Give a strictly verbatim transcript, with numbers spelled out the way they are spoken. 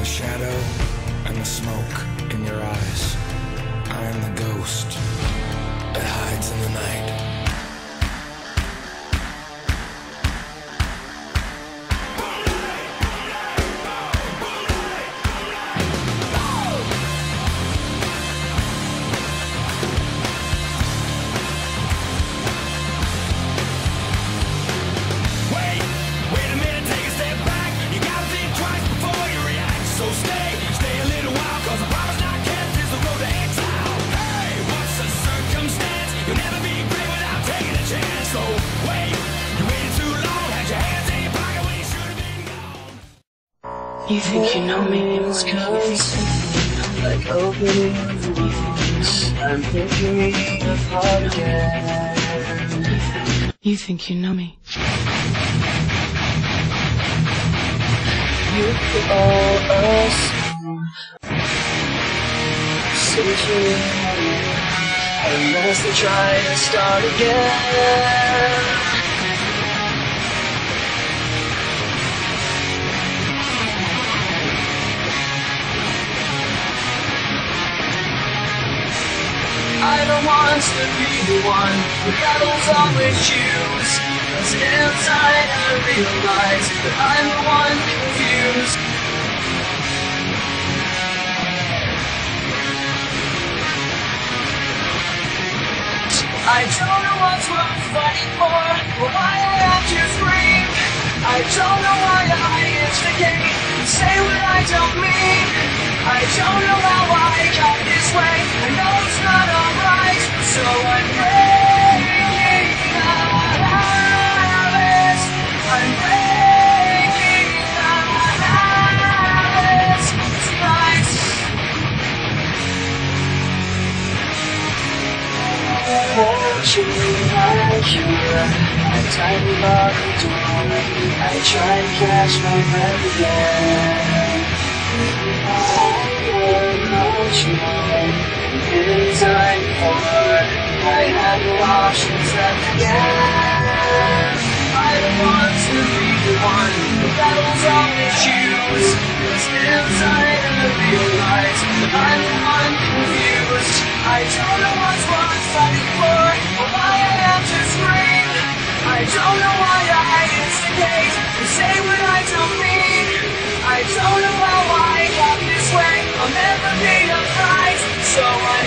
shadow and the smoke in your eyes. I am the ghost that hides in the night. You think you know me? You think you know me? Like opening wounds, I'm picking apart again. You think you know me? You could all assume searching, unless they try to start again. I don't want to be the one who battles always choose, cause inside I realize that I'm the one confused. I don't know what's worth fighting for, or why I have to scream. I don't know why I instigate and say what I don't mean. I don't know how I got this way, I know it's not alright, so I'm breaking the habits. I'm breaking the habits tonight. Watching my cure, I tightly lock the door, I try to catch my breath again. In time before I had no options left again. I don't want to be the one who battles always choose, cause inside I realize that I'm the one confused. I don't know what's worth fighting for, or why I have to scream. I don't know why I instigate and say what I don't mean. I don't know how I got this way, I'll never be upright, so I